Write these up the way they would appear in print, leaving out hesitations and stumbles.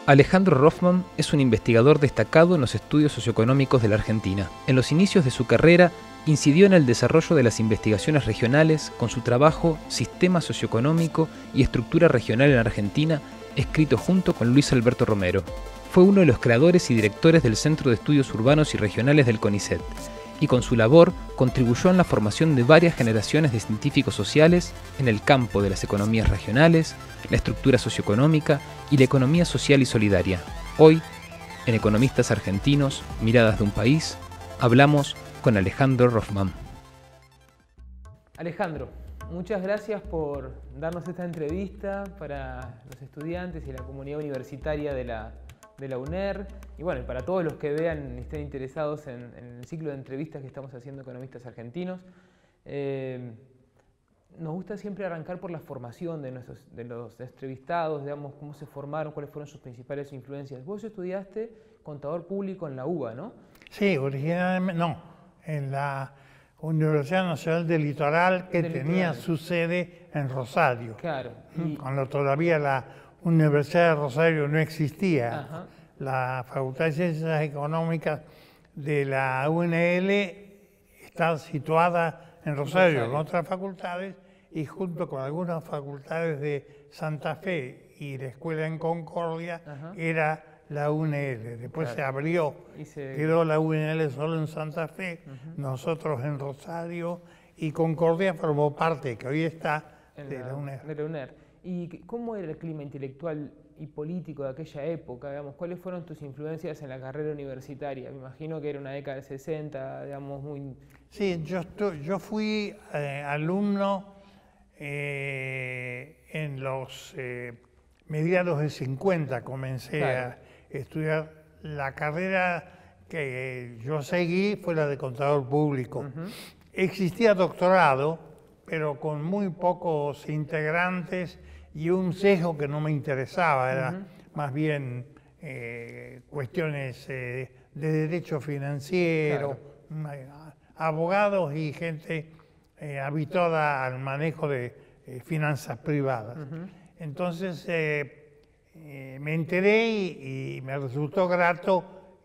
Alejandro Roffman es un investigador destacado en los estudios socioeconómicos de la Argentina. En los inicios de su carrera, incidió en el desarrollo de las investigaciones regionales con su trabajo Sistema Socioeconómico y Estructura Regional en Argentina, escrito junto con Luis Alberto Romero. Fue uno de los creadores y directores del Centro de Estudios Urbanos y Regionales del CONICET, y con su labor contribuyó en la formación de varias generaciones de científicos sociales en el campo de las economías regionales, la estructura socioeconómica y la economía social y solidaria. Hoy, en Economistas Argentinos, Miradas de un País, hablamos con Alejandro Roffman. Alejandro, muchas gracias por darnos esta entrevista para los estudiantes y la comunidad universitaria de la UNER, y bueno, para todos los que vean y estén interesados en el ciclo de entrevistas que estamos haciendo Economistas Argentinos. Nos gusta siempre arrancar por la formación de los entrevistados, digamos, cómo se formaron, cuáles fueron sus principales influencias. Vos estudiaste contador público en la UBA, ¿no? Sí, originalmente no, en la Universidad Nacional del Litoral, que tenía su sede en Rosario. Claro. Cuando todavía la Universidad de Rosario no existía. Ajá. La Facultad de Ciencias Económicas de la UNL está situada en Rosario, con otras facultades, y junto con algunas facultades de Santa Fe y la Escuela en Concordia, era la UNL. Después se abrió, quedó la UNL solo en Santa Fe, nosotros en Rosario, y Concordia formó parte, que hoy está, de la UNER. ¿Y cómo era el clima intelectual y político de aquella época? Digamos, ¿cuáles fueron tus influencias en la carrera universitaria? Me imagino que era una década de 60, digamos, muy... Sí, yo fui alumno en los mediados de 50, comencé a estudiar. La carrera que yo seguí fue la de contador público. Existía doctorado, pero con muy pocos integrantes y un sesgo que no me interesaba, era más bien cuestiones de derecho financiero, abogados y gente habituada al manejo de finanzas privadas. Entonces me enteré y me resultó grato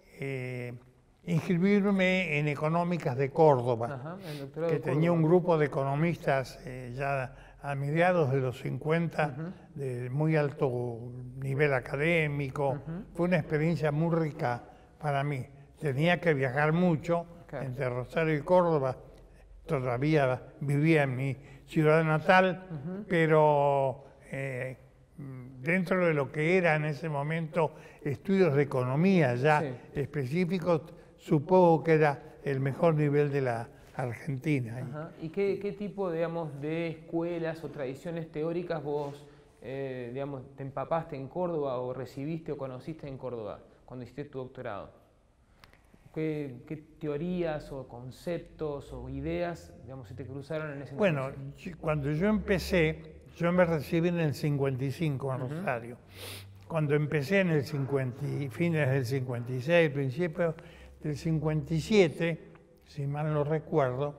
inscribirme en Económicas de Córdoba, que tenía un grupo de economistas ya a mediados de los 50, de muy alto nivel académico. Fue una experiencia muy rica para mí. Tenía que viajar mucho entre Rosario y Córdoba. Todavía vivía en mi ciudad natal, pero dentro de lo que era en ese momento estudios de economía ya específicos, supongo que era el mejor nivel de la Argentina. ¿Y qué tipo, digamos, de escuelas o tradiciones teóricas vos, digamos, te empapaste en Córdoba o recibiste o conociste en Córdoba cuando hiciste tu doctorado? ¿Qué teorías o conceptos o ideas, digamos, se te cruzaron en ese momento? Bueno, cuando yo empecé, yo me recibí en el 55 en Rosario. Cuando empecé en el fines del 56, principios del 57, si mal no recuerdo,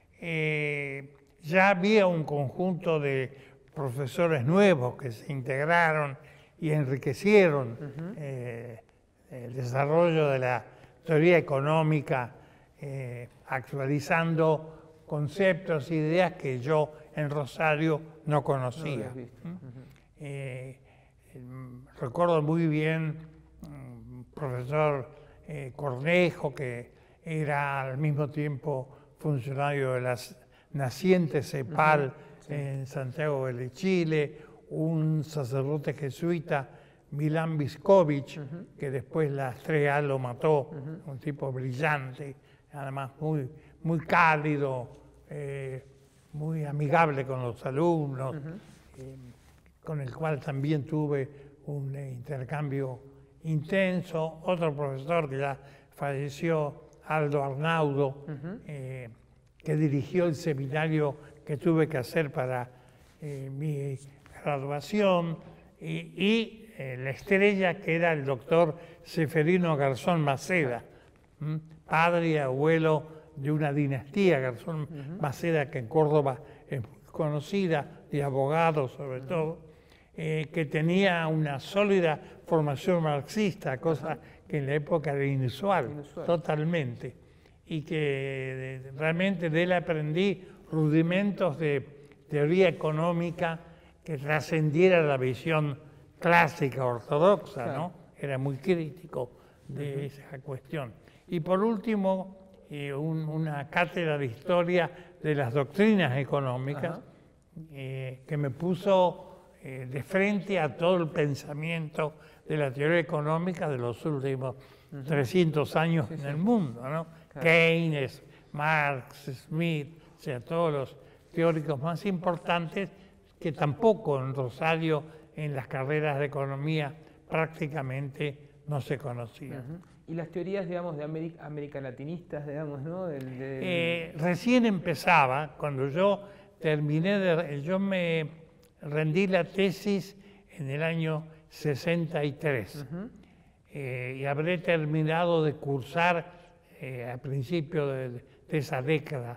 ya había un conjunto de profesores nuevos que se integraron y enriquecieron el desarrollo de la teoría económica, actualizando conceptos e ideas que yo en Rosario no conocía. Recuerdo muy bien un profesor Cornejo, que era al mismo tiempo funcionario de la naciente CEPAL en Santiago de Chile, un sacerdote jesuita, Milán Viscovich, que después la Estrella lo mató, un tipo brillante, además muy cálido, muy amigable con los alumnos, con el cual también tuve un intercambio intenso. Otro profesor que ya falleció, Aldo Arnaudo, que dirigió el seminario que tuve que hacer para mi graduación, y la estrella, que era el doctor Seferino Garzón Maceda, padre y abuelo de una dinastía, Garzón Maceda, que en Córdoba es muy conocida, de abogados sobre todo. que tenía una sólida formación marxista, cosa que en la época era inusual, totalmente, y que realmente de él aprendí rudimentos de teoría económica que trascendiera la visión clásica ortodoxa, ¿no? Era muy crítico de esa cuestión. Y por último, una cátedra de historia de las doctrinas económicas que me puso de frente a todo el pensamiento de la teoría económica de los últimos 300 años en el mundo, ¿no? Keynes, Marx, Smith, o sea, todos los teóricos más importantes que tampoco en Rosario, en las carreras de economía, prácticamente no se conocían. Y las teorías, digamos, de América latinistas, digamos, ¿no? Recién empezaba, cuando yo terminé yo me rendí la tesis en el año 63 y habré terminado de cursar a principios de esa década.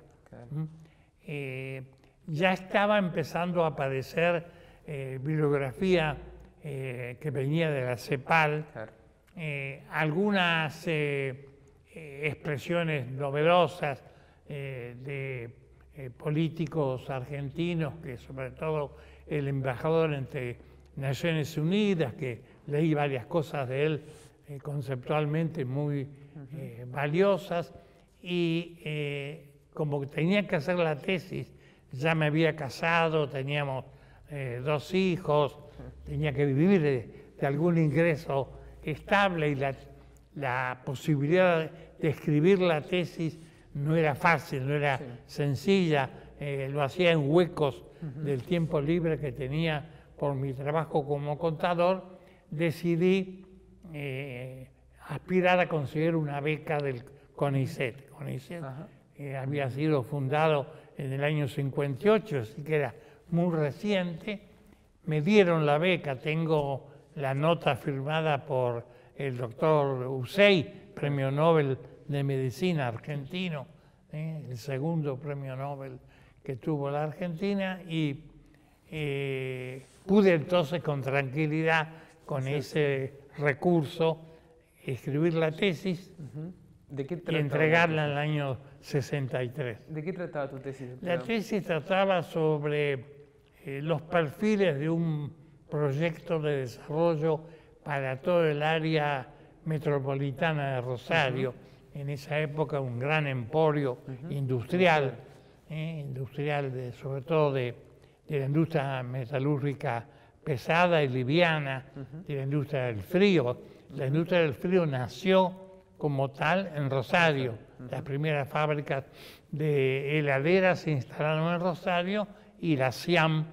Ya estaba empezando a aparecer bibliografía que venía de la CEPAL, algunas expresiones novedosas de políticos argentinos, que sobre todo el embajador entre Naciones Unidas, que leí varias cosas de él conceptualmente muy valiosas, y como tenía que hacer la tesis, ya me había casado, teníamos 2 hijos, tenía que vivir de algún ingreso estable, y la posibilidad de escribir la tesis no era fácil, no era sencilla, lo hacía en huecos del tiempo libre que tenía por mi trabajo como contador. Decidí aspirar a conseguir una beca del CONICET. CONICET había sido fundado en el año 58, así que era muy reciente. Me dieron la beca, tengo la nota firmada por el doctor Usey, premio Nobel de Medicina argentino, el segundo premio Nobel que tuvo la Argentina, y pude entonces con tranquilidad, con ese recurso, escribir la tesis y entregarla en el año 63. ¿De qué trataba tu tesis? La tesis trataba sobre los perfiles de un proyecto de desarrollo para todo el área metropolitana de Rosario. En esa época un gran emporio industrial, sobre todo de la industria metalúrgica pesada y liviana, de la industria del frío. La industria del frío nació como tal en Rosario. Las primeras fábricas de heladeras se instalaron en Rosario y la CIAM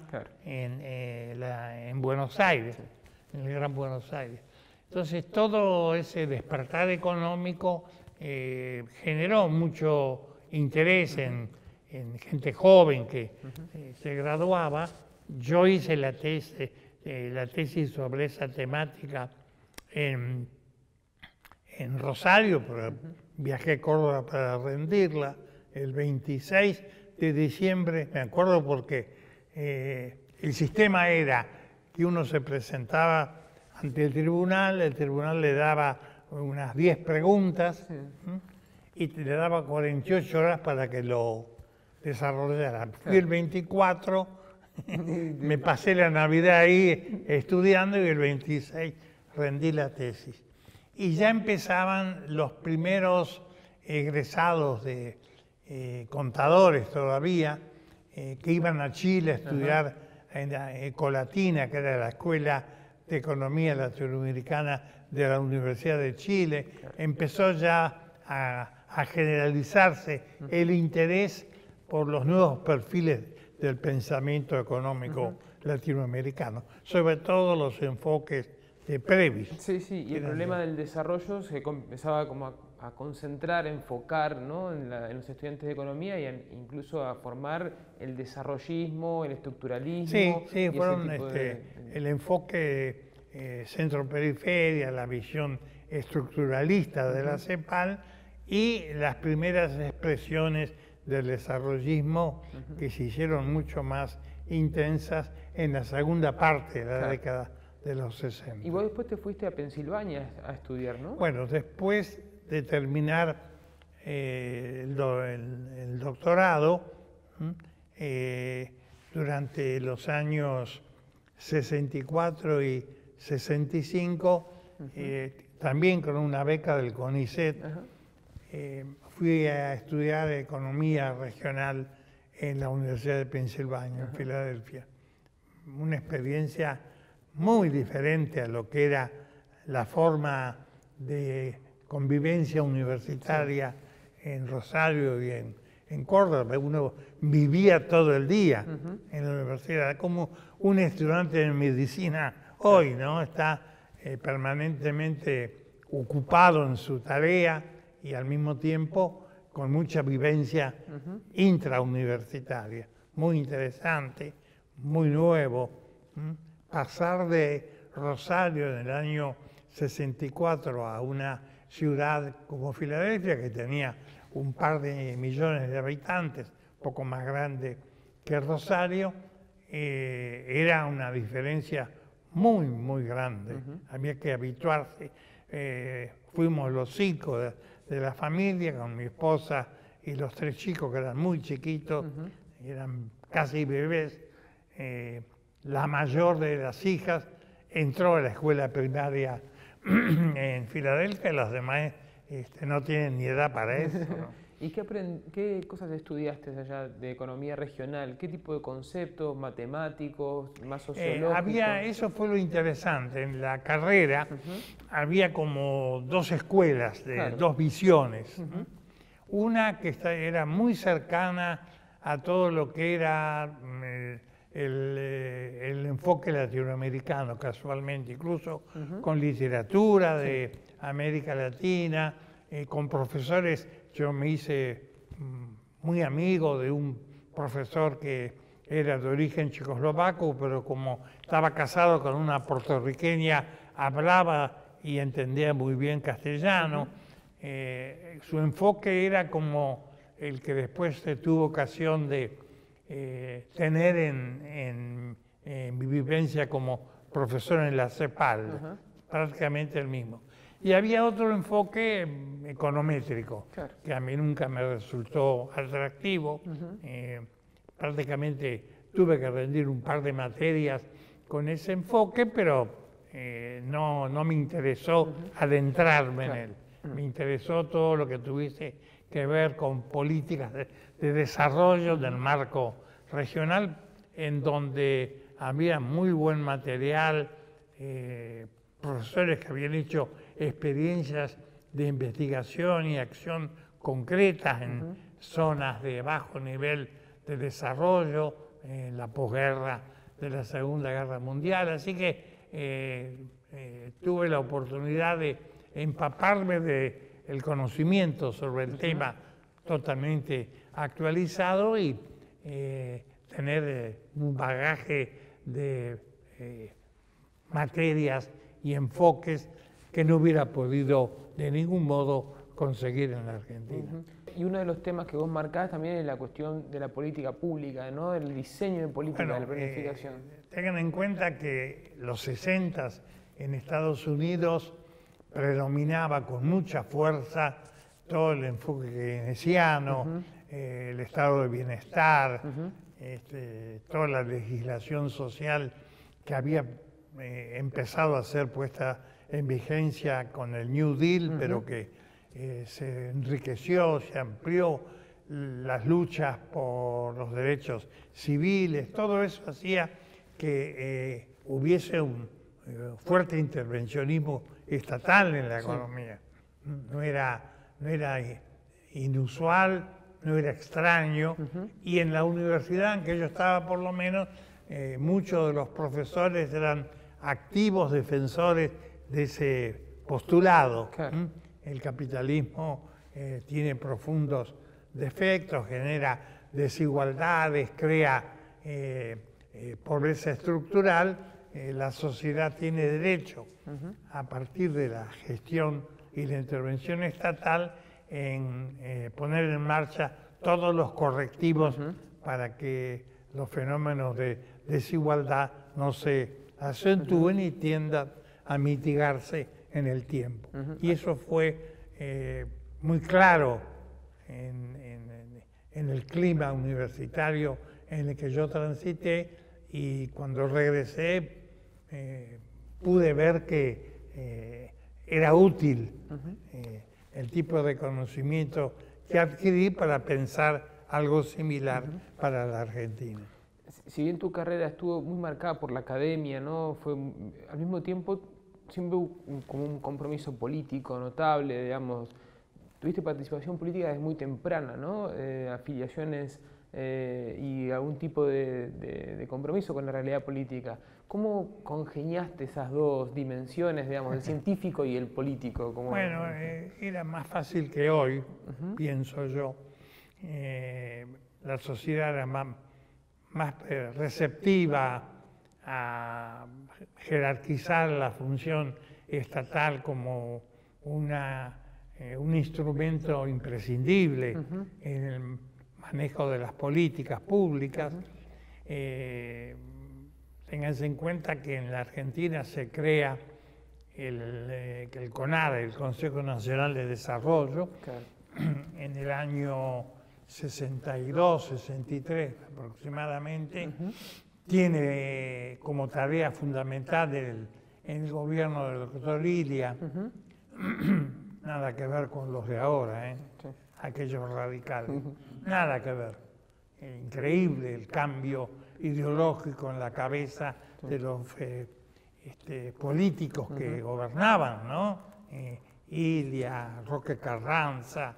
en Buenos Aires, en el Gran Buenos Aires. Entonces todo ese despertar económico generó mucho interés en gente joven que se graduaba. Yo hice la tesis sobre esa temática en Rosario, pero viajé a Córdoba para rendirla el 26 de diciembre, me acuerdo porque el sistema era que uno se presentaba ante el tribunal le daba unas 10 preguntas y le daba 48 horas para que lo desarrollara. Fui el 24, me pasé la Navidad ahí estudiando, y el 26 rendí la tesis. Y ya empezaban los primeros egresados de contadores todavía, que iban a Chile a estudiar en la Ecolatina, que era la Escuela de Economía Latinoamericana de la Universidad de Chile. Empezó ya a generalizarse el interés por los nuevos perfiles del pensamiento económico latinoamericano, sobre todo los enfoques de Previs. Sí, y el problema del desarrollo se empezaba como a concentrar, enfocar, ¿no?, en los estudiantes de economía, y incluso a formar el desarrollismo, el estructuralismo. Sí, fueron el enfoque centro-periferia, la visión estructuralista de la CEPAL, y las primeras expresiones del desarrollismo que se hicieron mucho más intensas en la segunda parte de la década de los 60. Y vos después te fuiste a Pensilvania a estudiar, ¿no? Bueno, después de terminar el doctorado, durante los años 64 y 65, también con una beca del CONICET, fui a estudiar economía regional en la Universidad de Pensilvania, en Filadelfia. Una experiencia muy diferente a lo que era la forma de convivencia universitaria en Rosario y en Córdoba. Uno vivía todo el día en la universidad, como un estudiante de medicina hoy, ¿no? Está permanentemente ocupado en su tarea y al mismo tiempo con mucha vivencia intrauniversitaria. Muy interesante, muy nuevo. Pasar de Rosario en el año 64 a una ciudad como Filadelfia, que tenía un par de millones de habitantes, poco más grande que Rosario, era una diferencia muy, muy grande. Había que habituarse. Fuimos los 5 de la familia, con mi esposa y los 3 chicos que eran muy chiquitos, eran casi bebés. La mayor de las hijas entró a la escuela primaria en Filadelfia, las demás no tienen ni edad para eso, ¿no? ¿Y qué cosas estudiaste allá de economía regional? ¿Qué tipo de conceptos, matemáticos, más sociológicos? Eso fue lo interesante. En la carrera había como 2 escuelas, de 2 visiones. Una que era muy cercana a todo lo que era el enfoque latinoamericano, casualmente, incluso con literatura de América Latina, con profesores. Yo me hice muy amigo de un profesor que era de origen checoslovaco, pero como estaba casado con una puertorriqueña, hablaba y entendía muy bien castellano. Su enfoque era como el que después tuvo ocasión de tener en mi vivencia como profesor en la CEPAL, prácticamente el mismo. Y había otro enfoque econométrico, que a mí nunca me resultó atractivo. Prácticamente tuve que rendir un par de materias con ese enfoque, pero no me interesó adentrarme en él. Me interesó todo lo que tuviese que ver con políticas de desarrollo del marco regional, en donde había muy buen material, profesores que habían hecho experiencias de investigación y acción concretas en zonas de bajo nivel de desarrollo, en la posguerra de la Segunda Guerra Mundial. Así que tuve la oportunidad de empaparme del conocimiento sobre el tema totalmente actualizado y tener un bagaje de materias y enfoques que no hubiera podido de ningún modo conseguir en la Argentina. Y uno de los temas que vos marcás también es la cuestión de la política pública, ¿no? Del diseño de política de la planificación. Tengan en cuenta que los 60s en Estados Unidos predominaba con mucha fuerza todo el enfoque keynesiano, el estado de bienestar, toda la legislación social que había empezado a ser puesta en vigencia con el New Deal, pero que se enriqueció, se amplió, las luchas por los derechos civiles, todo eso hacía que hubiese un fuerte intervencionismo estatal en la economía. No era inusual, no era extraño, y en la universidad en que yo estaba por lo menos, muchos de los profesores eran activos defensores de ese postulado. El capitalismo tiene profundos defectos, genera desigualdades, crea pobreza estructural. La sociedad tiene derecho, a partir de la gestión y la intervención estatal, en poner en marcha todos los correctivos para que los fenómenos de desigualdad no se acentúen y tiendan a mitigarse en el tiempo. Y eso fue muy claro en el clima universitario en el que yo transité, y cuando regresé pude ver que era útil el tipo de conocimiento que adquirí para pensar algo similar para la Argentina. Si bien tu carrera estuvo muy marcada por la academia, ¿no? Fue al mismo tiempo siempre como un compromiso político notable, digamos. Tuviste participación política desde muy temprana, ¿no? Afiliaciones y algún tipo de compromiso con la realidad política. ¿Cómo congeniaste esas dos dimensiones, digamos, el científico y el político? Bueno, era más fácil que hoy, pienso yo. La sociedad era más receptiva a jerarquizar la función estatal como un instrumento imprescindible en el manejo de las políticas públicas. Ténganse en cuenta que en la Argentina se crea el CONADE, el Consejo Nacional de Desarrollo, en el año 62, 63 aproximadamente. Tiene como tarea fundamental en el gobierno del doctor Ilia, nada que ver con los de ahora, aquellos radicales, nada que ver. Increíble el cambio ideológico en la cabeza de los políticos que gobernaban, ¿no? Ilia, Roque Carranza,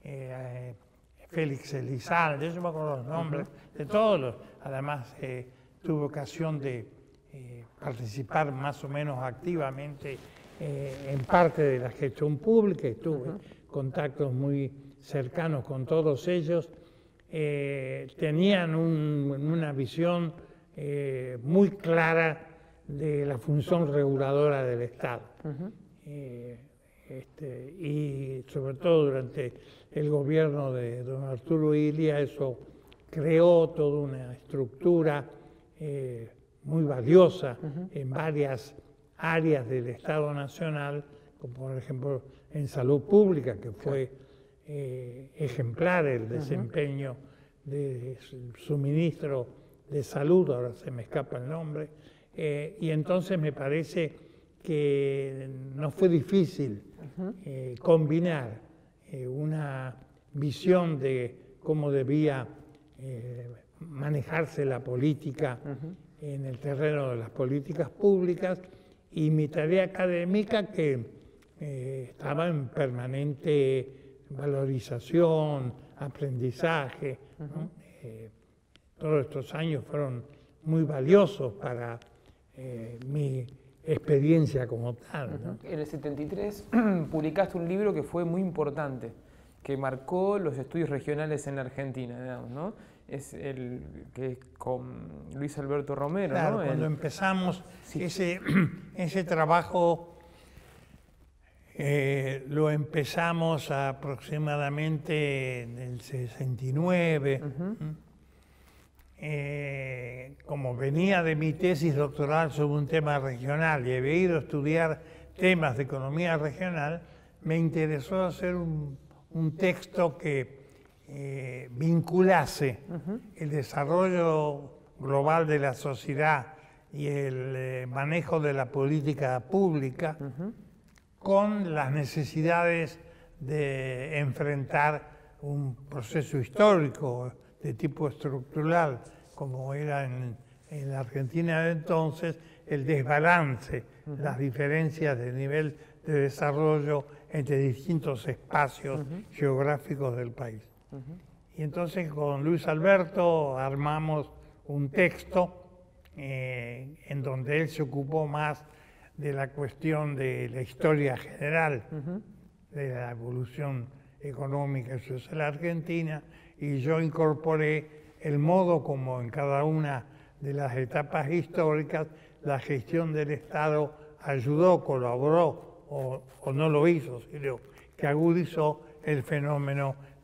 Félix Elizalde, yo me acuerdo los nombres de todos los. Además, tuve ocasión de participar más o menos activamente en parte de la gestión pública, y tuve contactos muy cercanos con todos ellos. Tenían una visión muy clara de la función reguladora del Estado. Y sobre todo durante el gobierno de don Arturo Ilia, eso creó toda una estructura muy valiosa en varias áreas del Estado Nacional, como por ejemplo en salud pública, que fue ejemplar el desempeño de su ministro de Salud, ahora se me escapa el nombre, y entonces me parece que no fue difícil combinar una visión de cómo debía manejarse la política en el terreno de las políticas públicas y mi tarea académica, que estaba en permanente valorización, aprendizaje. Todos estos años fueron muy valiosos para mi experiencia como tal, ¿no? En el 73 publicaste un libro que fue muy importante, que marcó los estudios regionales en la Argentina, digamos, ¿no? Es el que es con Luis Alberto Romero, claro, ¿no? Cuando empezamos ese trabajo, lo empezamos aproximadamente en el 69. Como venía de mi tesis doctoral sobre un tema regional y había ido a estudiar temas de economía regional, me interesó hacer un texto que vinculase el desarrollo global de la sociedad y el manejo de la política pública con las necesidades de enfrentar un proceso histórico de tipo estructural, como era en la Argentina de entonces, el desbalance, las diferencias de nivel de desarrollo entre distintos espacios geográficos del país. Y entonces con Luis Alberto armamos un texto en donde él se ocupó más de la cuestión de la historia general de la evolución económica y social de la Argentina, y yo incorporé el modo como en cada una de las etapas históricas la gestión del Estado ayudó, colaboró o no lo hizo, sino que agudizó el fenómeno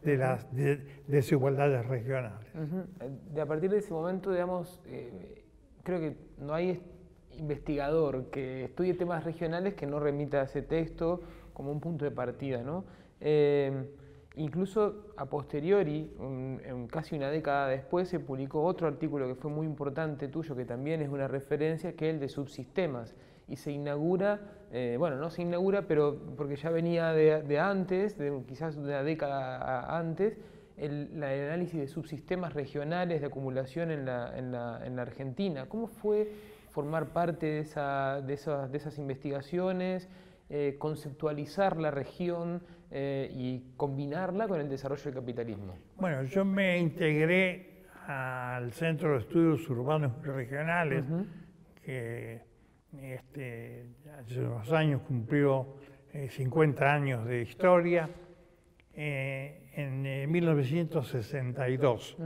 de las desigualdades regionales. A partir de ese momento, digamos, creo que no hay investigador que estudie temas regionales que no remita a ese texto como un punto de partida, ¿no? Incluso a posteriori, casi una década después, se publicó otro artículo que fue muy importante tuyo, que también es una referencia, que es el de subsistemas. Y se inaugura, bueno, no se inaugura, pero porque ya venía de antes, quizás de una década antes, el análisis de subsistemas regionales de acumulación en la Argentina. ¿Cómo fue formar parte de esas investigaciones, conceptualizar la región y combinarla con el desarrollo del capitalismo? Bueno, yo me integré al Centro de Estudios Urbanos y Regionales, que hace unos años cumplió 50 años de historia, en 1962.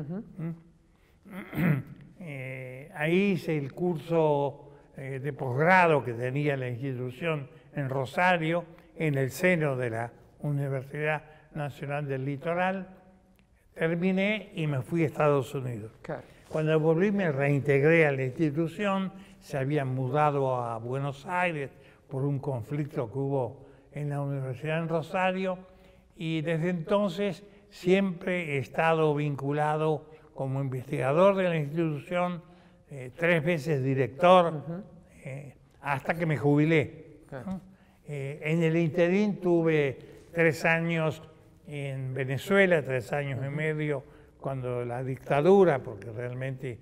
Ahí hice el curso de posgrado que tenía la institución en Rosario, en el seno de la Universidad Nacional del Litoral. Terminé y me fui a Estados Unidos. Claro. Cuando volví me reintegré a la institución, se habían mudado a Buenos Aires por un conflicto que hubo en la Universidad en Rosario, y desde entonces siempre he estado vinculado como investigador de la institución, 3 veces director, hasta que me jubilé. Claro. En el interín tuve 3 años en Venezuela, 3 años y medio cuando la dictadura, porque realmente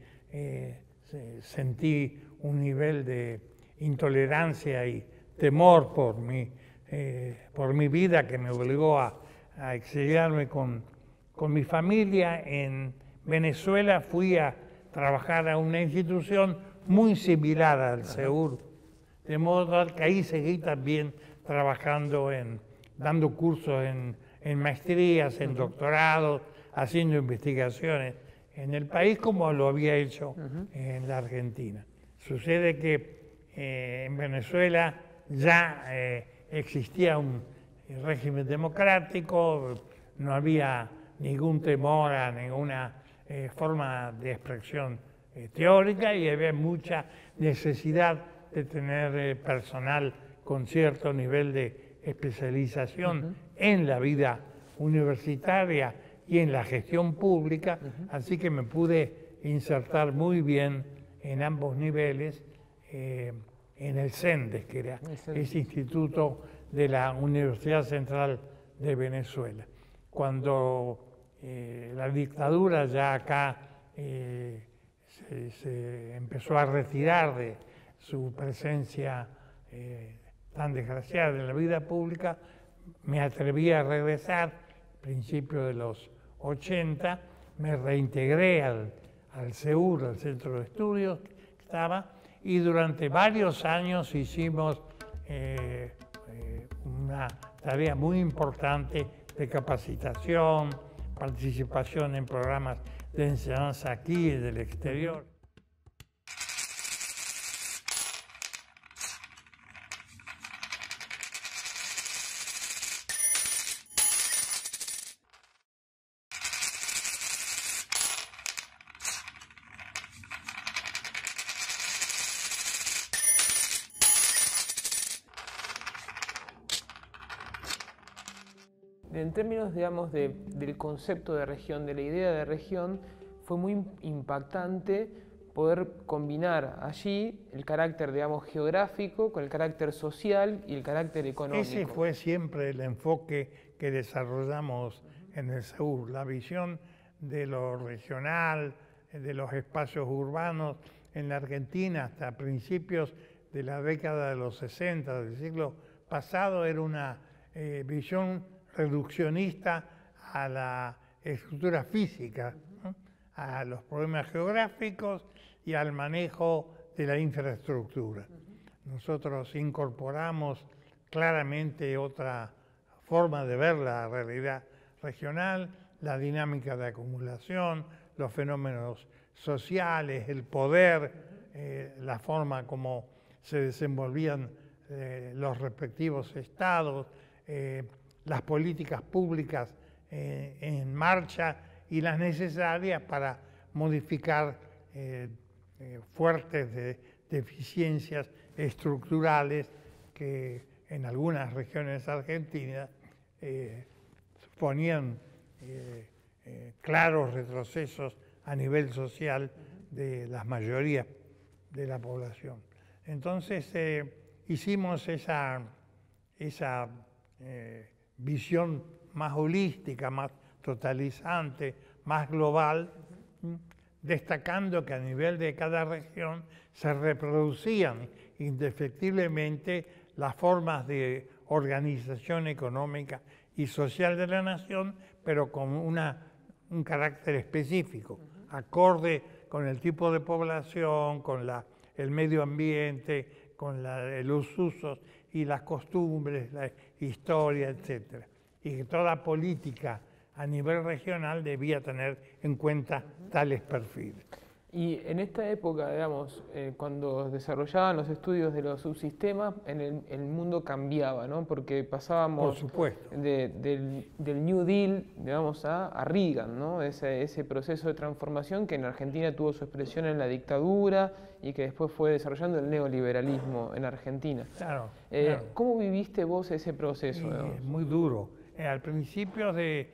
sentí un nivel de intolerancia y temor por mi vida que me obligó a exiliarme con mi familia. En Venezuela fui a trabajar a una institución muy similar al CEUR, de modo tal que ahí seguí también trabajando dando cursos en maestrías, en doctorados, haciendo investigaciones en el país como lo había hecho en la Argentina. Sucede que en Venezuela ya existía un régimen democrático, no había ningún temor a ninguna forma de expresión teórica, y había mucha necesidad de tener personal con cierto nivel de especialización en la vida universitaria y en la gestión pública, así que me pude insertar muy bien en ambos niveles, en el CENDES, que era ese instituto de la Universidad Central de Venezuela. Cuando la dictadura ya acá se empezó a retirar de su presencia tan desgraciada en la vida pública, me atreví a regresar a principios de los 80, me reintegré al CEUR, al Centro de Estudios que estaba, y durante varios años hicimos una tarea muy importante de capacitación, participación en programas de enseñanza aquí y del exterior. En términos, digamos, del concepto de región, de la idea de región, fue muy impactante poder combinar allí el carácter, digamos, geográfico con el carácter social y el carácter económico. Ese fue siempre el enfoque que desarrollamos en el CEUR, la visión de lo regional, de los espacios urbanos en la Argentina hasta principios de la década de los 60 del siglo pasado era una visión reduccionista a la estructura física, ¿no?, a los problemas geográficos y al manejo de la infraestructura. Nosotros incorporamos claramente otra forma de ver la realidad regional, la dinámica de acumulación, los fenómenos sociales, el poder, la forma como se desenvolvían los respectivos estados, las políticas públicas en marcha y las necesarias para modificar fuertes deficiencias estructurales que en algunas regiones argentinas ponían claros retrocesos a nivel social de las mayorías de la población. Entonces hicimos esa visión más holística, más totalizante, más global, destacando que a nivel de cada región se reproducían indefectiblemente las formas de organización económica y social de la nación, pero con un carácter específico, acorde con el tipo de población, con el medio ambiente, con los usos y las costumbres, la historia, etc. Y que toda política a nivel regional debía tener en cuenta tales perfiles. Y en esta época, digamos, cuando desarrollaban los estudios de los subsistemas, el mundo cambiaba, ¿no? Porque pasábamos, por supuesto, del New Deal, digamos, a Reagan, ¿no? Ese proceso de transformación que en Argentina tuvo su expresión en la dictadura y que después fue desarrollando el neoliberalismo en Argentina. Claro, claro. ¿Cómo viviste vos ese proceso? Muy duro. Al principio de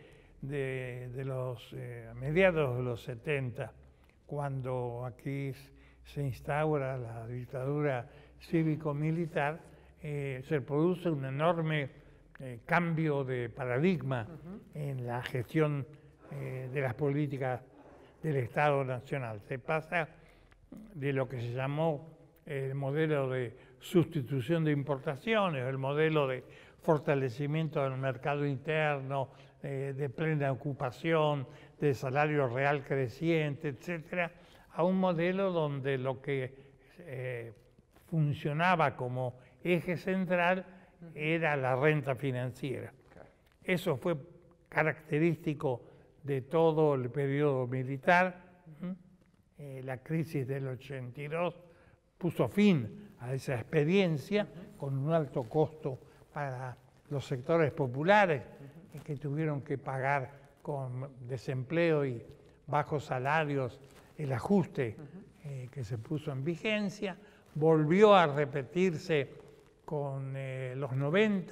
los mediados de los 70, cuando aquí se instaura la dictadura cívico-militar, se produce un enorme cambio de paradigma en la gestión de las políticas del Estado Nacional. Se pasa de lo que se llamó el modelo de sustitución de importaciones, el modelo de fortalecimiento del mercado interno, de plena ocupación, de salario real creciente, etcétera, a un modelo donde lo que funcionaba como eje central era la renta financiera. Eso fue característico de todo el periodo militar. La crisis del 82 puso fin a esa experiencia con un alto costo para los sectores populares que tuvieron que pagar con desempleo y bajos salarios el ajuste que se puso en vigencia. Volvió a repetirse con los 90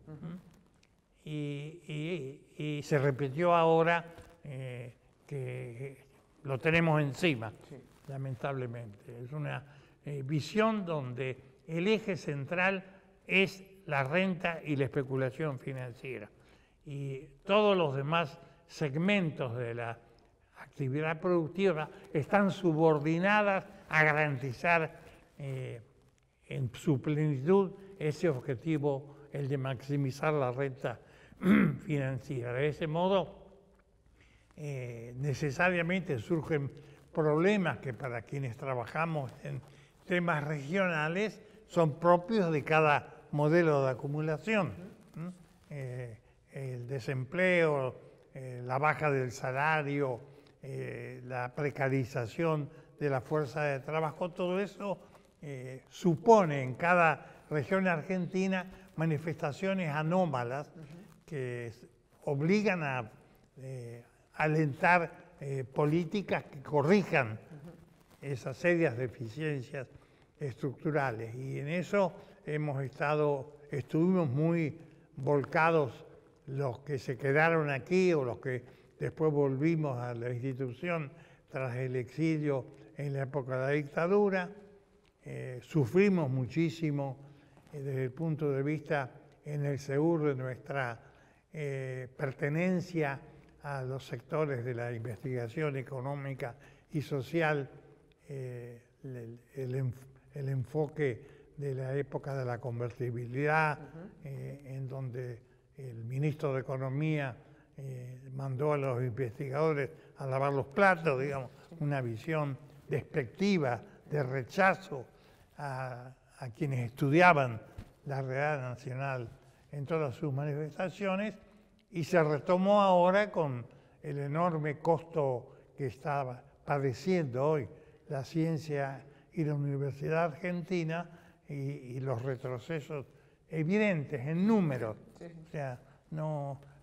y se repitió ahora que lo tenemos encima, lamentablemente. Es una visión donde el eje central es la renta y la especulación financiera. Y todos los demás segmentos de la actividad productiva están subordinadas a garantizar en su plenitud ese objetivo, el de maximizar la renta financiera. De ese modo, necesariamente surgen problemas que para quienes trabajamos en temas regionales son propios de cada modelo de acumulación. El desempleo, la baja del salario, la precarización de la fuerza de trabajo, todo eso supone en cada región argentina manifestaciones anómalas que obligan a alentar políticas que corrijan esas serias deficiencias estructurales. Y en eso estuvimos muy volcados los que se quedaron aquí o los que después volvimos a la institución tras el exilio en la época de la dictadura. Sufrimos muchísimo desde el punto de vista en el seguro de nuestra pertenencia a los sectores de la investigación económica y social, el enfoque de la época de la convertibilidad, en donde el ministro de Economía mandó a los investigadores a lavar los platos, digamos, una visión despectiva, de rechazo a quienes estudiaban la realidad nacional en todas sus manifestaciones, y se retomó ahora con el enorme costo que estaba padeciendo hoy la ciencia y la Universidad Argentina y los retrocesos evidentes en números. O sea, no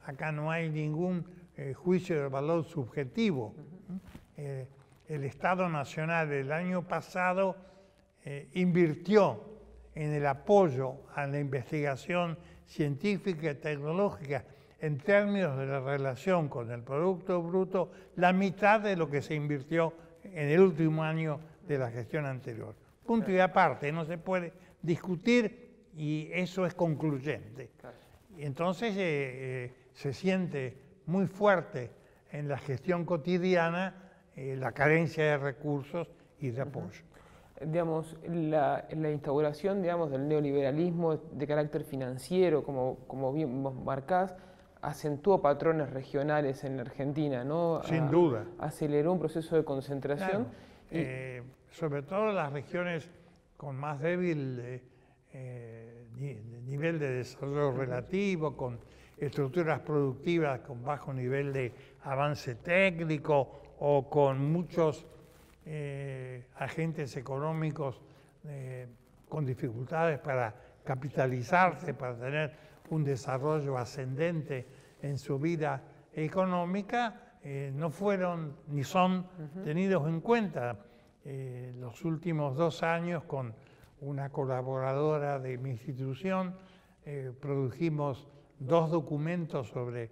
acá no hay ningún juicio de valor subjetivo. El Estado Nacional el año pasado invirtió en el apoyo a la investigación científica y tecnológica en términos de la relación con el Producto Bruto, la mitad de lo que se invirtió en el último año de la gestión anterior. Punto y aparte, no se puede discutir y eso es concluyente. Y entonces se siente muy fuerte en la gestión cotidiana la carencia de recursos y de apoyo. Digamos, la instauración, digamos, del neoliberalismo de carácter financiero, como bien vos marcás, acentuó patrones regionales en la Argentina, ¿no? Sin duda. Aceleró un proceso de concentración. Claro. Sobre todo las regiones con más débil nivel de desarrollo relativo, con estructuras productivas con bajo nivel de avance técnico o con muchos agentes económicos con dificultades para capitalizarse, para tener un desarrollo ascendente en su vida económica, no fueron ni son tenidos en cuenta. Los últimos 2 años, con una colaboradora de mi institución, produjimos 2 documentos sobre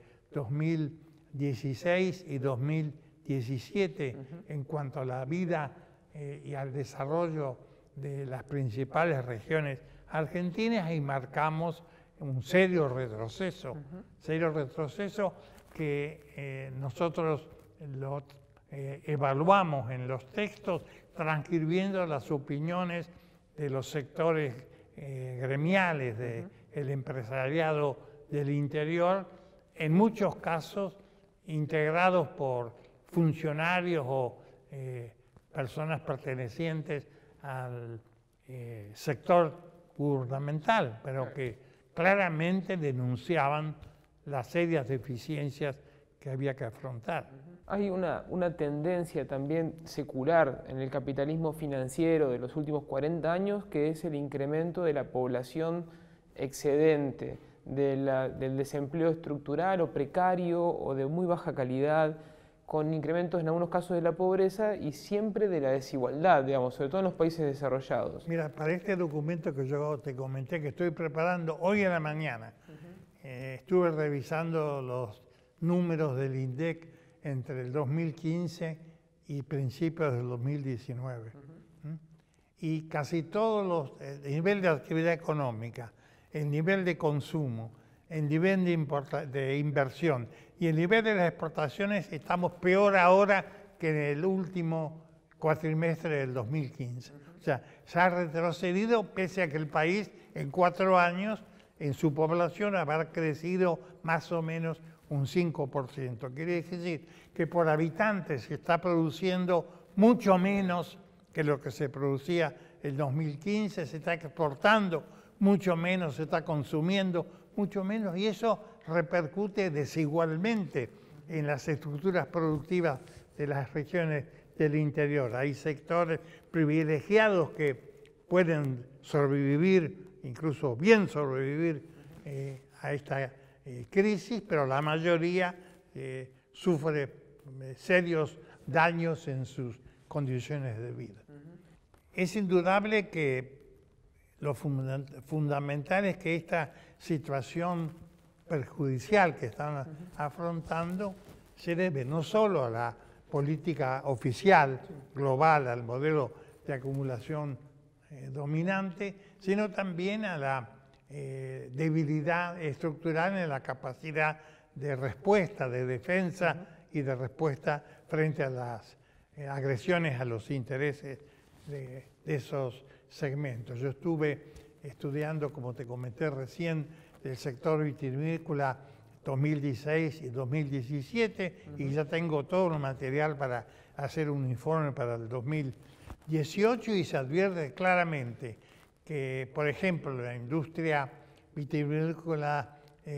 2016 y 2017 en cuanto a la vida y al desarrollo de las principales regiones argentinas, y marcamos un serio retroceso que nosotros lo evaluamos en los textos, transcribiendo las opiniones de los sectores gremiales del empresariado del interior, en muchos casos integrados por funcionarios o personas pertenecientes al sector gubernamental, pero que claramente denunciaban las serias deficiencias que había que afrontar. Hay una tendencia también secular en el capitalismo financiero de los últimos 40 años, que es el incremento de la población excedente, del desempleo estructural o precario o de muy baja calidad, con incrementos en algunos casos de la pobreza y siempre de la desigualdad, digamos, sobre todo en los países desarrollados. Mira, para este documento que yo te comenté que estoy preparando hoy en la mañana, estuve revisando los números del INDEC entre el 2015 y principios del 2019. Y casi todos los, el nivel de actividad económica, el nivel de consumo, el nivel de inversión y el nivel de las exportaciones, estamos peor ahora que en el último cuatrimestre del 2015. O sea, se ha retrocedido pese a que el país en 4 años en su población habrá crecido más o menos un 5%. Quiere decir que por habitante se está produciendo mucho menos que lo que se producía en 2015, se está exportando mucho menos, se está consumiendo mucho menos, y eso repercute desigualmente en las estructuras productivas de las regiones del interior. Hay sectores privilegiados que pueden sobrevivir, incluso bien sobrevivir a esta crisis, pero la mayoría sufre serios daños en sus condiciones de vida. Es indudable que lo fundamental es que esta situación perjudicial que están afrontando se debe no solo a la política oficial global, al modelo de acumulación dominante, sino también a la debilidad estructural en la capacidad de respuesta, de defensa y de respuesta frente a las agresiones a los intereses de esos segmentos. Yo estuve estudiando, como te comenté recién, el sector vitivinícola 2016 y 2017 y ya tengo todo el material para hacer un informe para el 2018, y se advierte claramente que, por ejemplo, la industria vitivinícola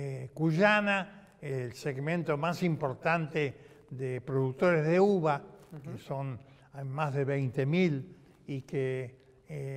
cuyana, el segmento más importante de productores de uva, que son más de 20.000 y que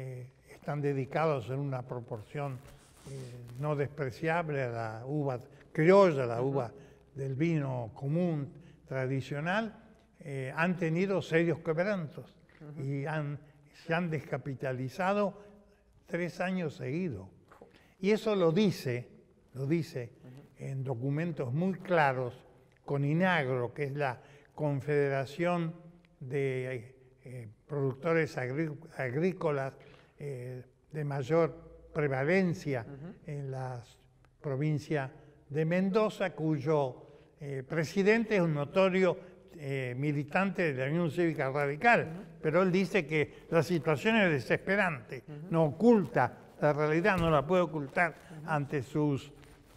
están dedicados en una proporción no despreciable a la uva criolla, la uva del vino común, tradicional, han tenido serios quebrantos y se han descapitalizado 3 años seguidos. Y eso lo dice en documentos muy claros con INAGRO, que es la Confederación de Productores Agrícolas de mayor prevalencia en la provincia de Mendoza, cuyo presidente es un notorio militante de la Unión Cívica Radical, pero él dice que la situación es desesperante, no oculta la realidad, no la puede ocultar ante sus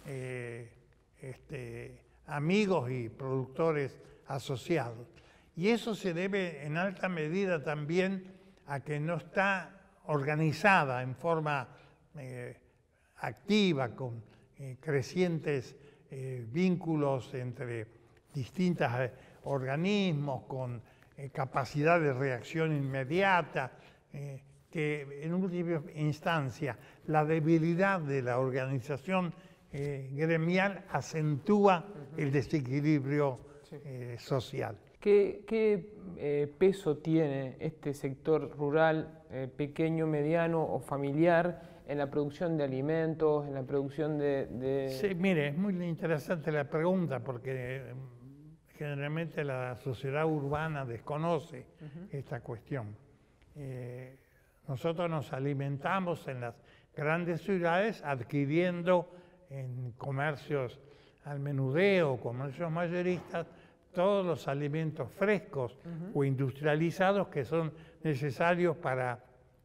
amigos y productores asociados. Y eso se debe en alta medida también a que no está organizada en forma activa, con crecientes vínculos entre distintos organismos, con capacidad de reacción inmediata, que en última instancia la debilidad de la organización gremial acentúa el desequilibrio social. ¿Qué peso tiene este sector rural, pequeño, mediano o familiar, en la producción de alimentos, en la producción de...? Sí, mire, es muy interesante la pregunta porque generalmente la sociedad urbana desconoce esta cuestión. Nosotros nos alimentamos en las grandes ciudades adquiriendo en comercios al menudeo, comercios mayoristas, todos los alimentos frescos o industrializados que son necesarios para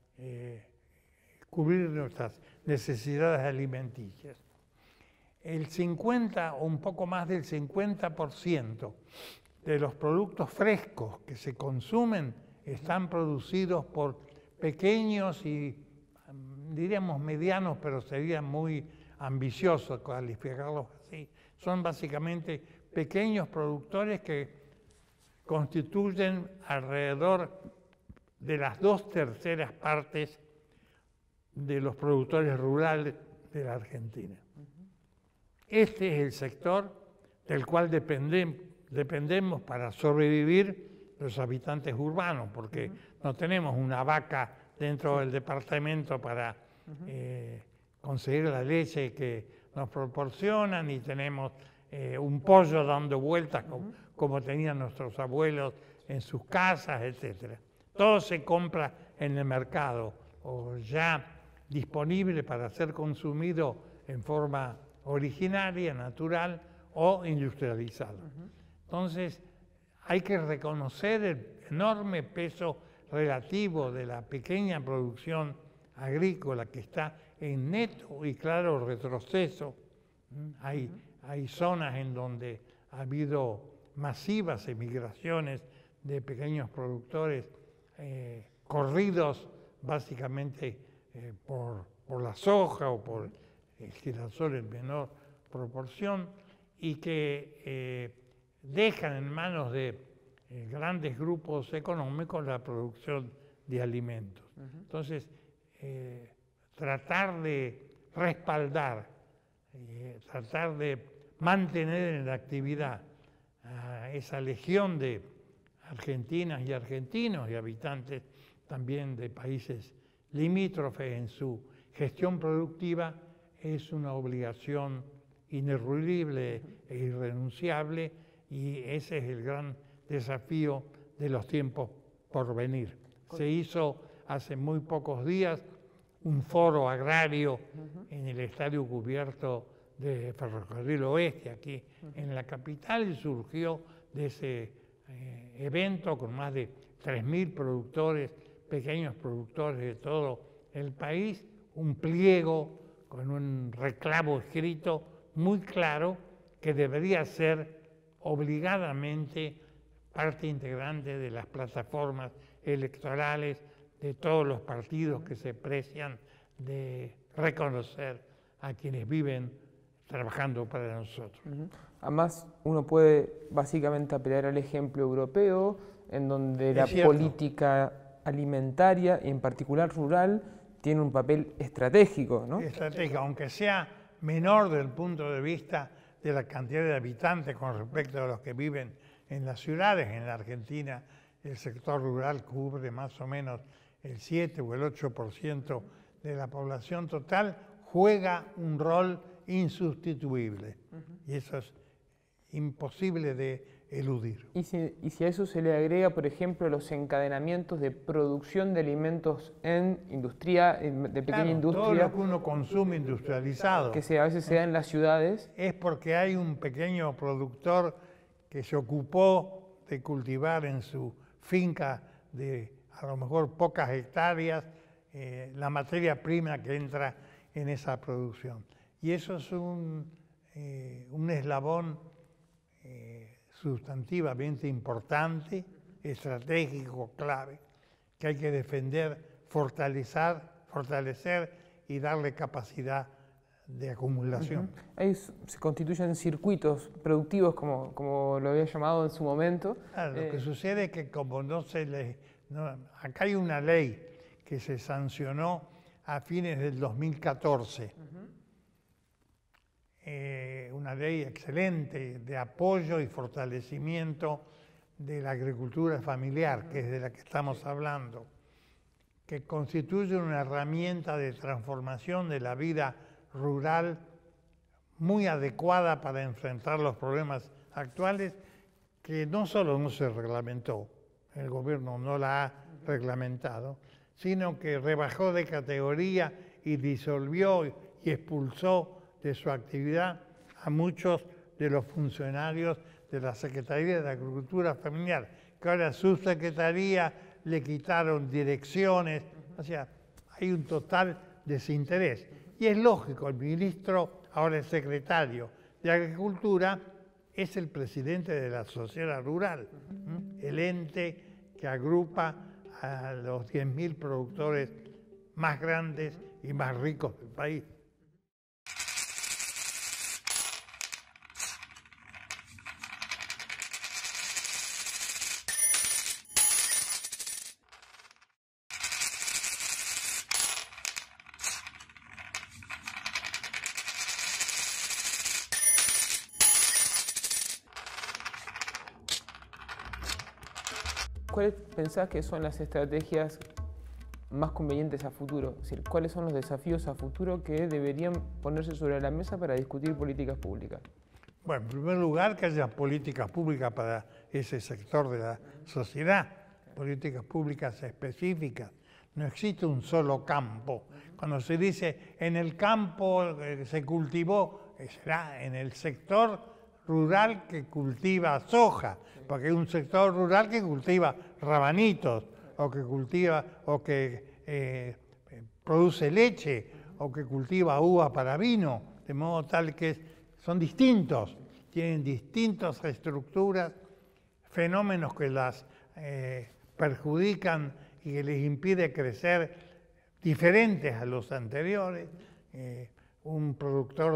cubrir nuestras necesidades alimenticias. El 50 o un poco más del 50% de los productos frescos que se consumen están producidos por pequeños y diríamos medianos, pero sería muy ambicioso calificarlos así. Son básicamente pequeños productores que constituyen alrededor de las 2/3 partes de los productores rurales de la Argentina. Este es el sector del cual dependemos para sobrevivir los habitantes urbanos, porque no tenemos una vaca dentro del departamento para conseguir la leche que nos proporcionan, y tenemos un pollo dando vueltas como tenían nuestros abuelos en sus casas, etc. Todo se compra en el mercado o ya disponible para ser consumido en forma originaria, natural o industrializado. Entonces, hay que reconocer el enorme peso relativo de la pequeña producción agrícola que está en neto y claro retroceso. Hay zonas en donde ha habido masivas emigraciones de pequeños productores corridos básicamente por la soja o por el girasol en menor proporción, y que dejan en manos de grandes grupos económicos la producción de alimentos. Entonces, tratar de respaldar, tratar de mantener en la actividad a esa legión de argentinas y argentinos y habitantes también de países limítrofes en su gestión productiva es una obligación ineludible e irrenunciable, y ese es el gran desafío de los tiempos por venir. Se hizo hace muy pocos días un foro agrario en el estadio cubierto de Ferrocarril Oeste, aquí en la capital, y surgió de ese evento con más de 3.000 productores, pequeños productores de todo el país, un pliego con un reclamo escrito muy claro que debería ser obligadamente parte integrante de las plataformas electorales de todos los partidos que se precian de reconocer a quienes viven trabajando para nosotros. Además, uno puede básicamente apelar al ejemplo europeo, en donde la política alimentaria, y en particular rural, tiene un papel estratégico, ¿no? Estratégico, aunque sea menor desde el punto de vista de la cantidad de habitantes con respecto a los que viven en las ciudades. En la Argentina el sector rural cubre más o menos el 7 o el 8% de la población total, juega un rol insustituible. Y eso es imposible de eludir. Y si a eso se le agrega, por ejemplo, los encadenamientos de producción de alimentos en industria, de pequeña industria. Todo lo que uno consume industrializado. Que a veces se da en las ciudades. Es porque hay un pequeño productor que se ocupó de cultivar en su finca de a lo mejor pocas hectáreas la materia prima que entra en esa producción. Y eso es un eslabón sustantivamente importante, estratégico, clave, que hay que defender, fortalecer y darle capacidad de acumulación. Ahí se constituyen circuitos productivos, como lo había llamado en su momento. Claro, lo que sucede es que como acá hay una ley que se sancionó a fines del 2014, una ley excelente de apoyo y fortalecimiento de la agricultura familiar, que es de la que estamos hablando, que constituye una herramienta de transformación de la vida rural muy adecuada para enfrentar los problemas actuales, que no solo no se reglamentó, el gobierno no la ha reglamentado, sino que rebajó de categoría y disolvió y expulsó de su actividad a muchos de los funcionarios de la Secretaría de Agricultura Familiar, que ahora a su secretaría le quitaron direcciones, o sea, hay un total desinterés. Y es lógico, el ministro, ahora el secretario de Agricultura, es el presidente de la sociedad rural, el ente que agrupa a los 10.000 productores más grandes y más ricos del país. ¿Cuáles pensás que son las estrategias más convenientes a futuro? Es decir, ¿cuáles son los desafíos a futuro que deberían ponerse sobre la mesa para discutir políticas públicas? Bueno, en primer lugar, que haya políticas públicas para ese sector de la sociedad, políticas públicas específicas. No existe un solo campo. Cuando se dice en el campo se cultivó, será en el sector rural que cultiva soja, porque hay un sector rural que cultiva rabanitos, o que cultiva, o que produce leche, o que cultiva uva para vino, de modo tal que son distintos, tienen distintas estructuras, fenómenos que las perjudican y que les impide crecer diferentes a los anteriores. Un productor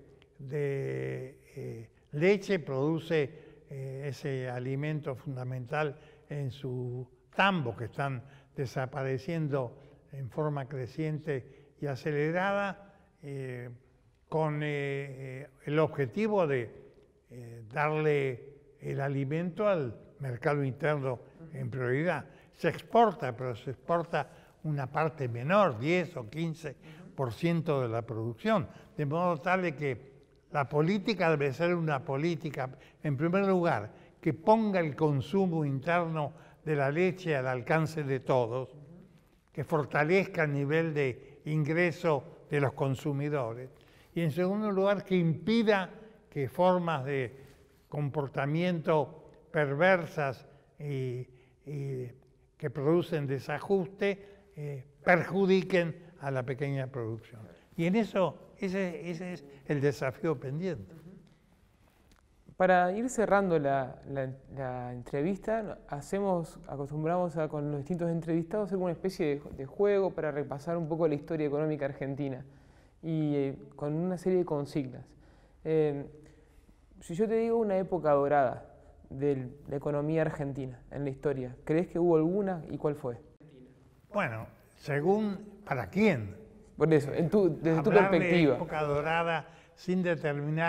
de leche produce ese alimento fundamental en su tambo, que están desapareciendo en forma creciente y acelerada, con el objetivo de darle el alimento al mercado interno en prioridad. Se exporta, pero se exporta una parte menor, 10 o 15% de la producción, de modo tal de que la política debe ser una política, en primer lugar, que ponga el consumo interno de la leche al alcance de todos, que fortalezca el nivel de ingreso de los consumidores, y en segundo lugar, que impida que formas de comportamiento perversas y que producen desajuste perjudiquen a la pequeña producción. Y en eso, ese es el desafío pendiente. Para ir cerrando la entrevista, acostumbramos con los distintos entrevistados a hacer una especie de juego para repasar un poco la historia económica argentina y con una serie de consignas. Si yo te digo una época dorada de la economía argentina en la historia, ¿crees que hubo alguna y cuál fue? Bueno, según para quién. Por eso, desde tu perspectiva. De época dorada sin determinar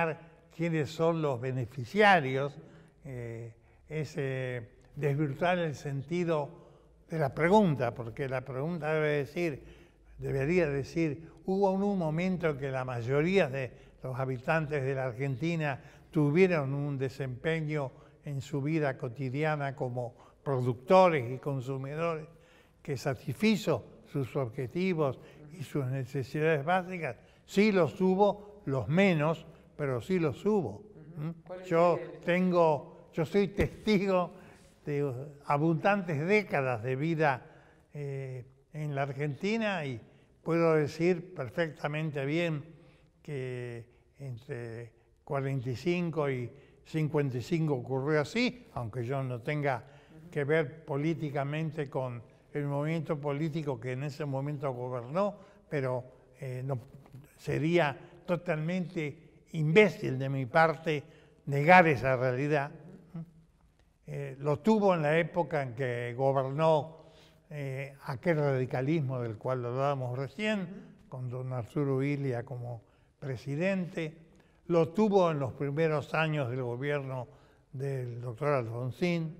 quiénes son los beneficiarios, es desvirtuar el sentido de la pregunta, porque la pregunta debería decir, hubo un momento en que la mayoría de los habitantes de la Argentina tuvieron un desempeño en su vida cotidiana como productores y consumidores que satisfizo sus objetivos y sus necesidades básicas. Sí los hubo, los menos, pero sí los hubo. Yo soy testigo de abundantes décadas de vida en la Argentina y puedo decir perfectamente bien que entre 45 y 55 ocurrió así, aunque yo no tenga que ver políticamente con el movimiento político que en ese momento gobernó, pero no, sería totalmente imbécil de mi parte negar esa realidad. Lo tuvo en la época en que gobernó aquel radicalismo del cual hablábamos recién, con don Arturo Illia como presidente. Lo tuvo en los primeros años del gobierno del doctor Alfonsín.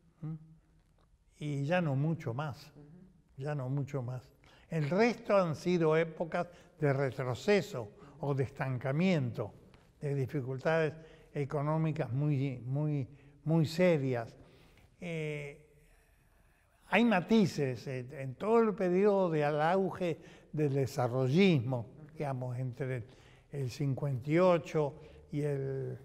Y ya no mucho más, ya no mucho más. El resto han sido épocas de retroceso o de estancamiento, de dificultades económicas muy serias. Hay matices en todo el periodo del auge del desarrollismo, digamos, entre el 58 y el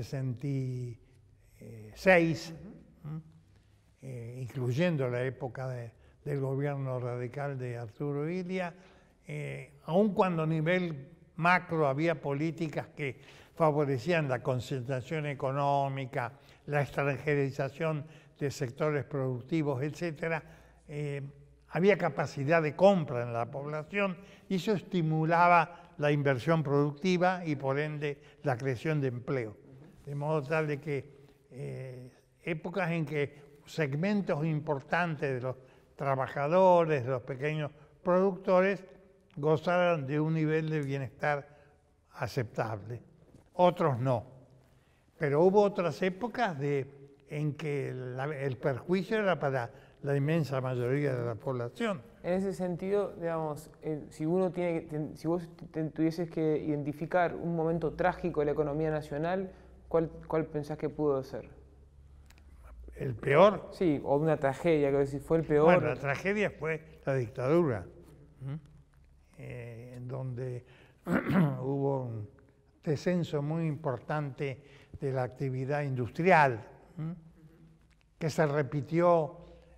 66, incluyendo la época del gobierno radical de Arturo Illia, aun cuando a nivel macro había políticas que favorecían la concentración económica, la extranjerización de sectores productivos, etc., había capacidad de compra en la población y eso estimulaba la inversión productiva y por ende la creación de empleo. De modo tal de que épocas en que segmentos importantes de los trabajadores, de los pequeños productores, gozaran de un nivel de bienestar aceptable. Otros no. Pero hubo otras épocas en que el perjuicio era para la inmensa mayoría de la población. En ese sentido, digamos, si vos tuvieses que identificar un momento trágico de la economía nacional, ¿cuál pensás que pudo ser? ¿El peor? Sí, o una tragedia, que si fue el peor. Bueno, la tragedia fue la dictadura, en donde hubo un descenso muy importante de la actividad industrial, que se repitió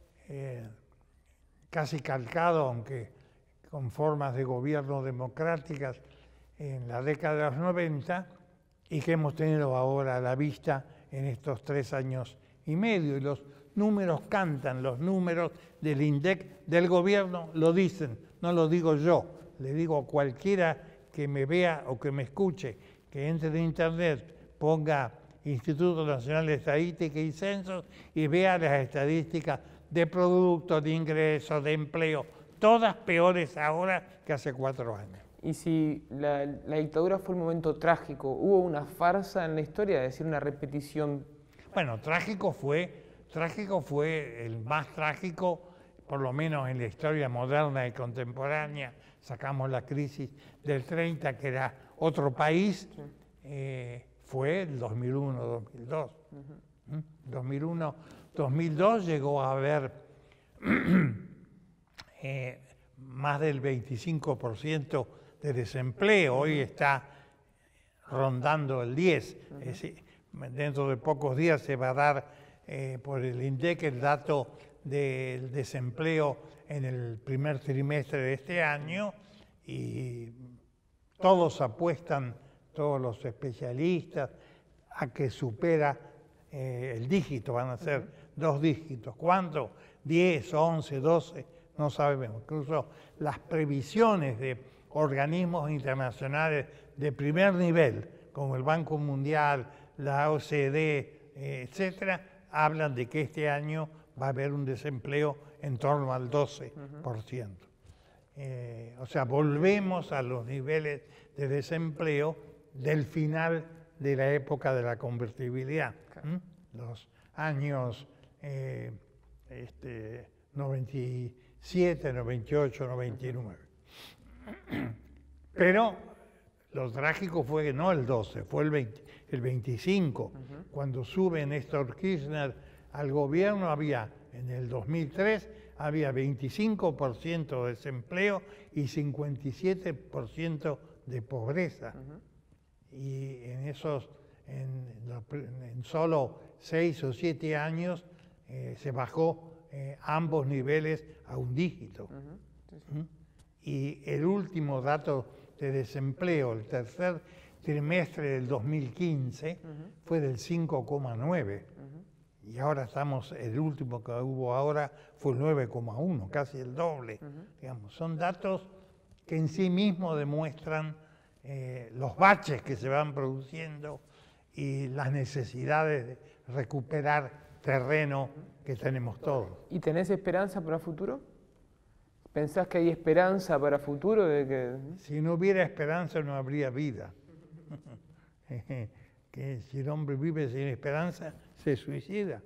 casi calcado, aunque con formas de gobierno democráticas, en la década de los 90 y que hemos tenido ahora a la vista en estos 3 años y medio. Y los números cantan, los números del INDEC del gobierno lo dicen, no lo digo yo, le digo a cualquiera que me vea o que me escuche, que entre en internet, ponga Instituto Nacional de Estadística y Censos y vea las estadísticas de productos, de ingresos, de empleo, todas peores ahora que hace 4 años. Y si la dictadura fue un momento trágico, ¿hubo una farsa en la historia, es decir, una repetición? Bueno, trágico fue el más trágico, por lo menos en la historia moderna y contemporánea. Sacamos la crisis del 30, que era otro país, fue el 2001-2002. 2001-2002 llegó a haber más del 25% de desempleo, hoy está rondando el 10%. Es decir, dentro de pocos días se va a dar por el INDEC el dato del desempleo en el primer trimestre de este año y todos apuestan, todos los especialistas, a que supera el dígito, van a ser 2 dígitos. ¿Cuánto? 10, 11, 12, no sabemos. Incluso las previsiones de organismos internacionales de primer nivel, como el Banco Mundial, la OCDE, etcétera, hablan de que este año va a haber un desempleo en torno al 12%. O sea, volvemos a los niveles de desempleo del final de la época de la convertibilidad, los años 97, 98, 99. Pero lo trágico fue que no el 12, fue el 25. Cuando sube Néstor Kirchner al gobierno, en el 2003 había 25% de desempleo y 57% de pobreza. Y en solo 6 o 7 años se bajó ambos niveles a un dígito. Y el último dato de desempleo, el tercer trimestre del 2015, fue del 5,9. Y ahora el último que hubo ahora fue el 9,1, casi el doble. Digamos, son datos que en sí mismos demuestran los baches que se van produciendo y las necesidades de recuperar terreno que tenemos todos. ¿Y tenés esperanza para el futuro? ¿Pensás que hay esperanza para el futuro? Si no hubiera esperanza no habría vida. Que si el hombre vive sin esperanza, se suicida.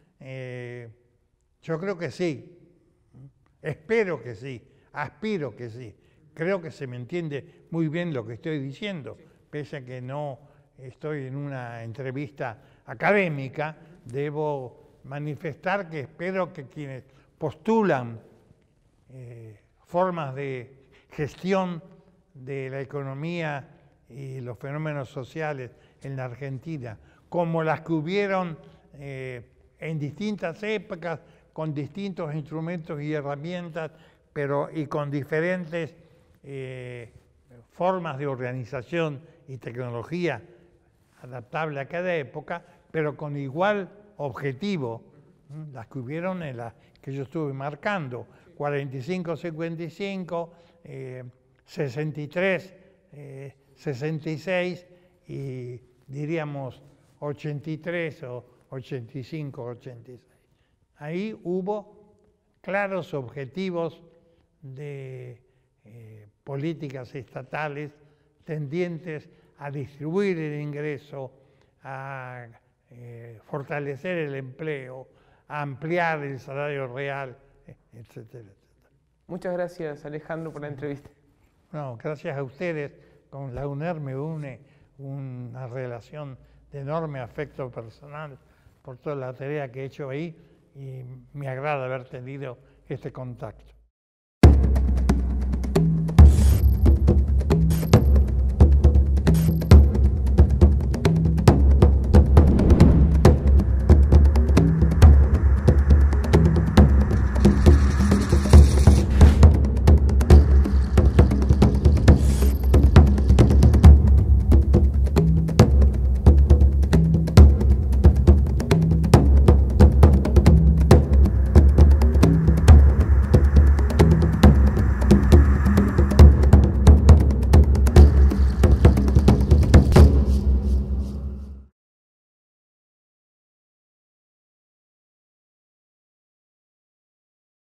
Yo creo que sí, espero que sí, aspiro que sí. Creo que se me entiende muy bien lo que estoy diciendo, pese a que no estoy en una entrevista académica, debo manifestar que espero que quienes postulan formas de gestión de la economía y los fenómenos sociales en la Argentina, como las que hubieron en distintas épocas, con distintos instrumentos y herramientas, y con diferentes formas de organización y tecnología adaptable a cada época, pero con igual objetivo, las que hubieron en las que yo estuve marcando, 45-55, 63-66 y diríamos 83 o 85-86. Ahí hubo claros objetivos de políticas estatales tendientes a distribuir el ingreso, a fortalecer el empleo, a ampliar el salario real, etcétera, etcétera. Muchas gracias, Alejandro, por la entrevista. No, gracias a ustedes. Con la UNER me une una relación de enorme afecto personal por toda la tarea que he hecho ahí y me agrada haber tenido este contacto.